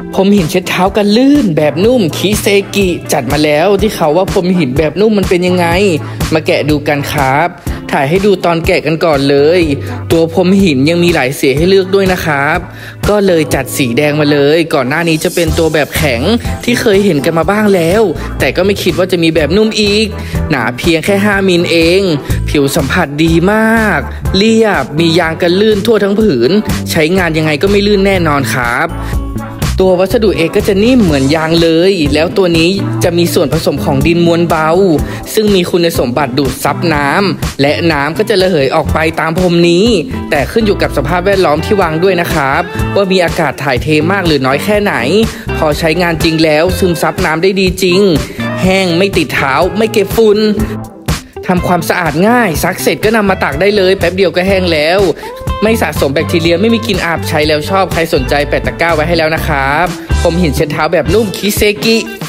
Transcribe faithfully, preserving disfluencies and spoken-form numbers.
พรมหินเช็ดเท้ากันลื่นแบบนุ่มคิเซกิจัดมาแล้วที่เขาว่าพรมหินแบบนุ่มมันเป็นยังไงมาแกะดูกันครับถ่ายให้ดูตอนแกะกันก่อนเลยตัวพรมหินยังมีหลายสีให้เลือกด้วยนะครับก็เลยจัดสีแดงมาเลยก่อนหน้านี้จะเป็นตัวแบบแข็งที่เคยเห็นกันมาบ้างแล้วแต่ก็ไม่คิดว่าจะมีแบบนุ่มอีกหนาเพียงแค่ห้ามิลเองผิวสัมผัสดีมากเรียบมียางกันลื่นทั่วทั้งผืนใช้งานยังไงก็ไม่ลื่นแน่นอนครับตัววัสดุเอกก็จะนิ่มเหมือนยางเลยแล้วตัวนี้จะมีส่วนผสมของดินมวลเบาซึ่งมีคุณสมบัติดูดซับน้ำและน้ำก็จะระเหยออกไปตามพรมนี้แต่ขึ้นอยู่กับสภาพแวดล้อมที่วางด้วยนะครับว่ามีอากาศถ่ายเทมากหรือน้อยแค่ไหนพอใช้งานจริงแล้วซึมซับน้ำได้ดีจริงแห้งไม่ติดเท้าไม่เก็บฝุ่นทำความสะอาดง่ายซักเสร็จก็นำมาตากได้เลยแป๊บเดียวก็แห้งแล้วไม่สะสมแบคทีเรียไม่มีกลิ่นอับใช้แล้วชอบใครสนใจแปะตะกร้าไว้ให้แล้วนะครับพรมหินเช็ดเท้าแบบนุ่มคิเซกิ